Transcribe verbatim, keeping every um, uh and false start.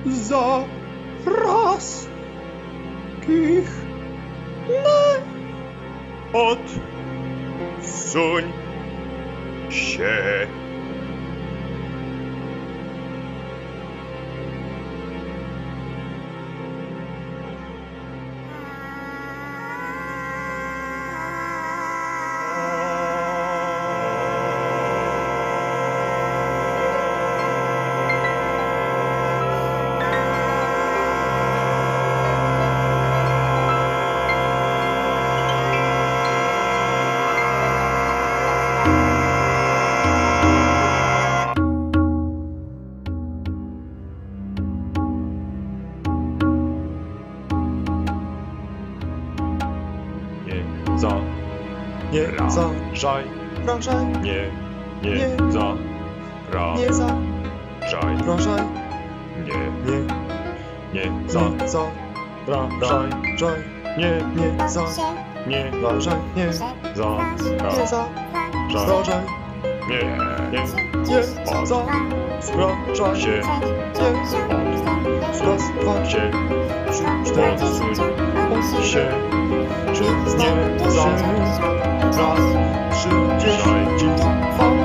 za raz kich ne odsuń się. Za, Nie za żaj, wrażaj, nie, nie, Nie. za, ra, nie za żaj, wrażaj, nie, nie nie, za, nie za ra, żaj, wrażaj, nie, nie za nie, wrażaj, nie za, nie ra, za żaj, wrażaj, nie, nie, nie za wrażaj, się, nie raz, dwa, się, trzy, cztery, odsuń osiem, się, trzy, nie, za za, raz, trzy, dziesięć, dwa,